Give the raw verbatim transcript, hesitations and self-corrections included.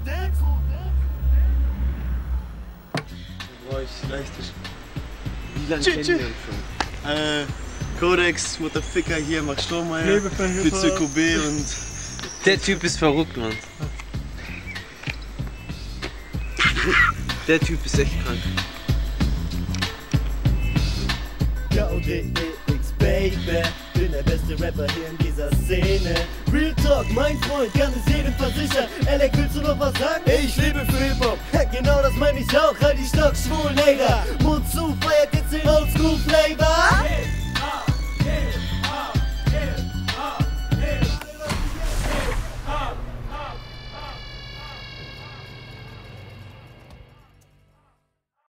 Boah, ich leichte. Wie lange kennen wir uns schon? Äh, Codex, Mutterficker hier, Max Strohmeier, Pizza Q B und... Der Typ ist verrückt, Mann. Der Typ ist echt krank. K D E X Baby, bin der beste Rapper hier in dieser Szene. Real Talk, mein Freund, kann es jedem versichern. Alec, willst du noch was sagen? Ich lebe für Hip-Hop. Genau das meine ich auch, halt die Stock schwulen, Hater. Mund zu, feiert jetzt den Oldschool-Flavor.